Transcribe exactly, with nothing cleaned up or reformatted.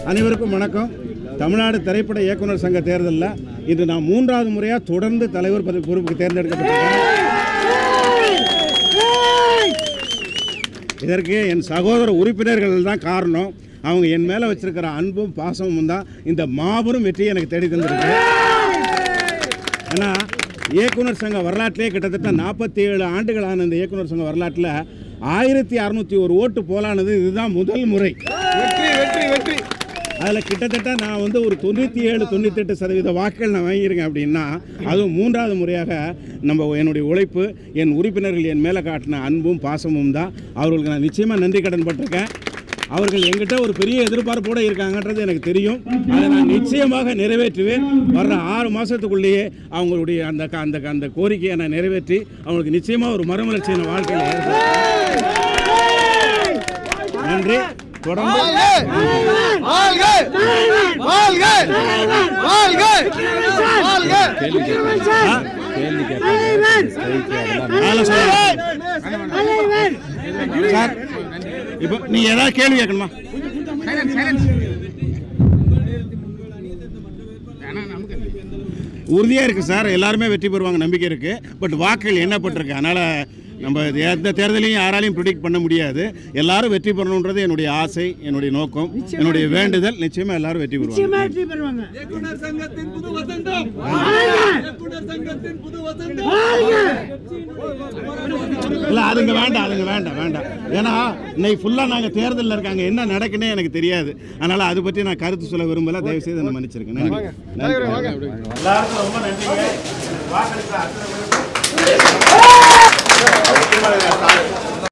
அனைவருக்கும் வணக்கம். தமிழ்நாடு திரைப்பட இயக்குனர் சங்க தேர்தலில் இன்று நான் மூன்றாவது முறையாக தொடர்ந்து தலைவர் பதவி பொறுப்புக்கு தேர்ந்தெடுக்கப்பட்டிருக்கேன். இதற்கு என் சகோதர உறுப்பினர்கள் தான் காரணம். அவங்க என் மேலே வச்சிருக்கிற அன்பும் பாசமும் தான் இந்த மாபெரும் வெற்றியை எனக்கு தேடி தந்திருக்கு. ஏன்னா இயக்குனர் சங்க வரலாற்றிலே கிட்டத்தட்ட நாற்பத்தி ஏழு ஆண்டுகளான இந்த இயக்குனர் சங்க வரலாற்றில் ஆயிரத்தி அறுநூற்றி ஒரு ஓட்டு போலானது இதுதான் முதல் முறை. வெற்றி வெற்றி வெற்றி அதில் கிட்டத்தட்ட நான் வந்து ஒரு தொண்ணூற்றி ஏழு தொண்ணூற்றி எட்டு சதவீத வாக்குகள் நான் வாங்கியிருக்கேன். அப்படின்னா அதுவும் மூன்றாவது முறையாக நம்ம என்னுடைய உழைப்பு, என் உறுப்பினர்கள் என் மேலே காட்டின அன்பும் பாசமும் தான். அவர்களுக்கு நான் நிச்சயமாக நன்றி கடன் பட்டிருக்கேன். அவர்கள் எங்கிட்ட ஒரு பெரிய எதிர்பார்ப்போடு இருக்காங்கன்றது எனக்கு தெரியும். அதை நான் நிச்சயமாக நிறைவேற்றுவேன். வர்ற ஆறு மாதத்துக்குள்ளேயே அவங்களுடைய அந்த அந்த அந்த கோரிக்கையை நான் நிறைவேற்றி அவங்களுக்கு நிச்சயமாக ஒரு மறுமலர்ச்சியான வாழ்க்கையில் ஏற்படும். நன்றி. தொடர்ந்து சார், இப்போ நீ ஏதாவது கேள்வி கேட்கணுமா? உறுதியாக இருக்குது சார், எல்லாருமே வெற்றி பெறுவாங்க நம்பிக்கை இருக்குது. பட் வாக்குகள் எண்ணப்பட்டிருக்கு. அதனால் நம்ம எந்த தேர்தலையும் யாராலையும் ப்ரிடிக்ட் பண்ண முடியாது. எல்லாரும் வெற்றி பெறணுன்றது என்னுடைய ஆசை, என்னுடைய நோக்கம், என்னுடைய வேண்டுதல். நிச்சயமாக எல்லாரும் வெற்றி பெறுவாங்க. இல்லை அதுங்க வேண்டாம், அதுங்க வேண்டாம் வேண்டாம் ஏன்னா இன்னைக்கு ஃபுல்லாக நாங்கள் தேர்தலில் இருக்காங்க, என்ன நடக்குன்னே எனக்கு தெரியாது. அதனால் அதை பற்றி நான் கருத்து சொல்ல விரும்பல. தயவுசெய்து என்ன மன்னிச்சிருக்கேன். நன்றி. எல்லாருக்கும் ரொம்ப நன்றி.